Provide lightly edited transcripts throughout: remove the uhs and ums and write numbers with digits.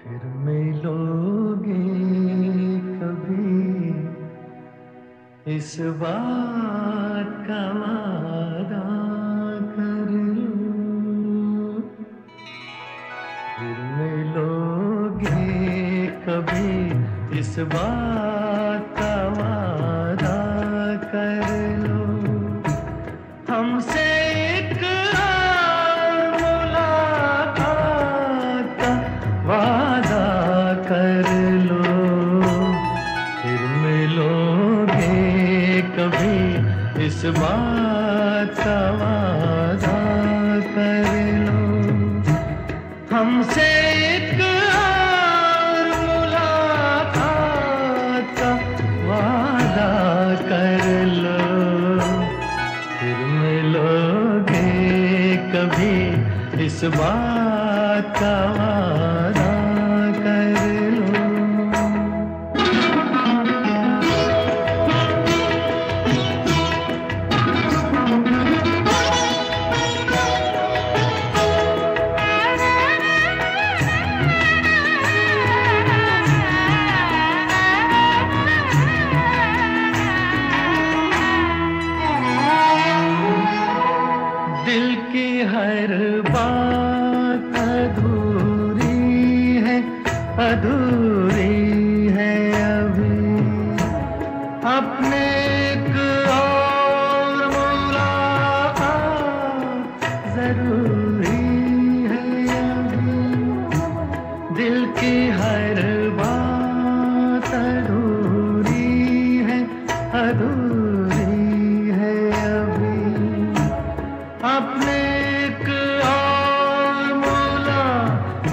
फिर मिलोगे कभी, इस बात का वादा कर लो। फिर मिलोगे कभी, इस बात का वादा कर लो। हमसे एक मुलाकात का वादा कर लो। फिर मिलोगे कभी, इस बात का वादा कर लो। हमसे एक मुलाकात का वादा कर लो। फिर मिलोगे कभी, इस बात का वादा कर लो। दिल की हर बात अधूरी है, अधूरी है अभी। अपने एक और मुलाकात जरूरी है अभी। दिल की हर बात अधूरी है, अधूरी है अभी। अपने एक और मुलाकात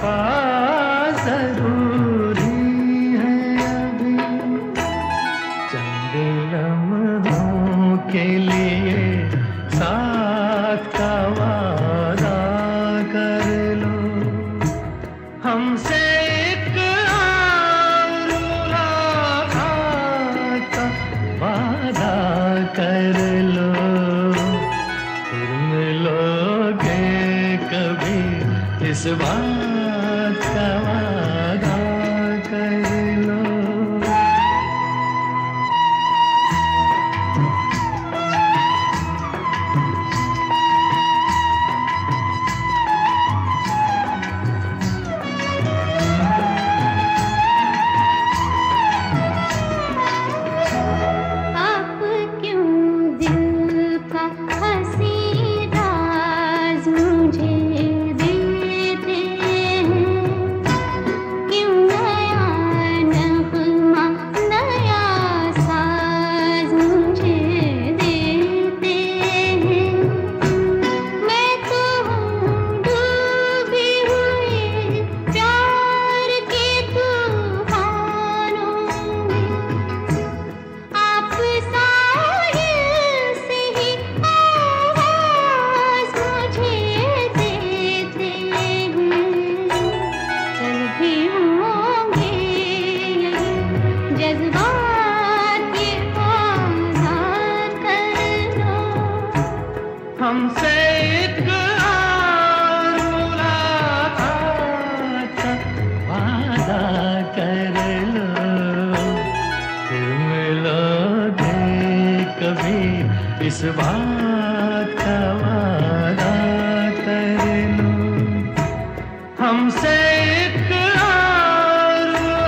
जरूरी है अभी। चंद लम्हों के लिए साथ का वादा कर लो। हमसे एक और मुलाकात का वादा कर लो। फिर मिलोगे कभी, इस बात का वादा कर लो। आप क्यों दिल का हंसी राज मुझे देते हैं? क्यों नया नगमा, नया साज मुझे देते हैं? मैं तो हूँ डूबी हुई प्यार के तूफानों में। आप साहिल से ही आवाज़ मुझे देते हैं। कल भी होंगे यही जज्बात, ये आज़ाद कर लो। हमसे एक और मुलाकात का वादा कर लो। फिर मिलोगे कभी, इस बात का वादा कर लो। हमसे एक और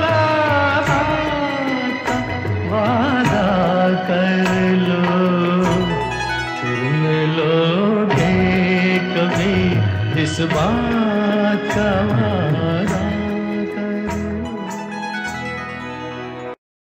मुलाकात का वादा कर लो। फिर मिलोगे कभी, इस बात का